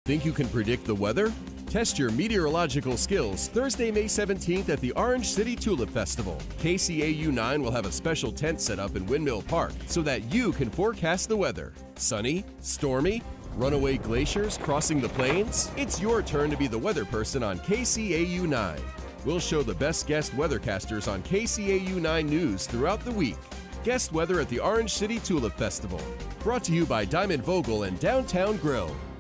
Think you can predict the weather? Test your meteorological skills Thursday, May 17th at the Orange City Tulip Festival. KCAU 9 will have a special tent set up in Windmill Park so that you can forecast the weather. Sunny? Stormy? Runaway glaciers crossing the plains? It's your turn to be the weather person on KCAU 9. We'll show the best guest weathercasters on KCAU 9 News throughout the week. Guest weather at the Orange City Tulip Festival. Brought to you by Diamond Vogel and Downtown Grill.